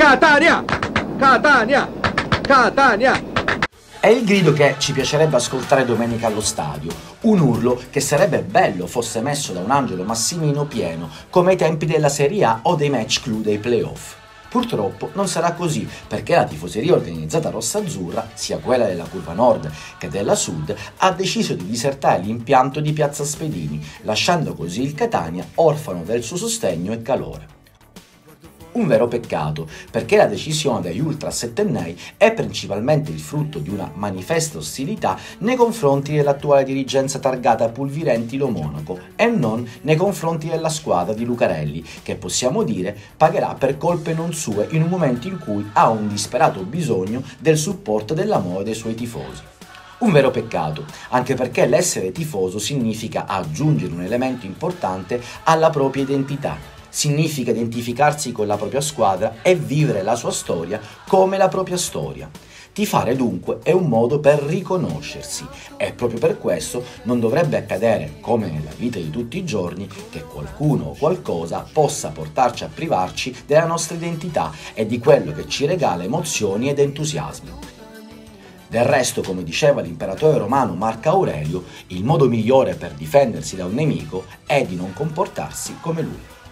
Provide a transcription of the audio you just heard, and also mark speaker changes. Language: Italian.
Speaker 1: Catania! Catania! Catania!
Speaker 2: È il grido che ci piacerebbe ascoltare domenica allo stadio, un urlo che sarebbe bello fosse emesso da un Angelo Massimino pieno, come ai tempi della Serie A o dei match clou dei playoff. Purtroppo non sarà così, perché la tifoseria organizzata rossa-azzurra, sia quella della curva nord che della sud, ha deciso di disertare l'impianto di Piazza Spedini, lasciando così il Catania orfano del suo sostegno e calore. Un vero peccato, perché la decisione degli ultra settennei è principalmente il frutto di una manifesta ostilità nei confronti dell'attuale dirigenza targata Pulvirenti-Lo Monaco e non nei confronti della squadra di Lucarelli, che possiamo dire pagherà per colpe non sue in un momento in cui ha un disperato bisogno del supporto dell'amore dei suoi tifosi. Un vero peccato, anche perché l'essere tifoso significa aggiungere un elemento importante alla propria identità. Significa identificarsi con la propria squadra e vivere la sua storia come la propria storia. Tifare dunque è un modo per riconoscersi e proprio per questo non dovrebbe accadere, come nella vita di tutti i giorni, che qualcuno o qualcosa possa portarci a privarci della nostra identità e di quello che ci regala emozioni ed entusiasmo. Del resto, come diceva l'imperatore romano Marco Aurelio, il modo migliore per difendersi da un nemico è di non comportarsi come lui.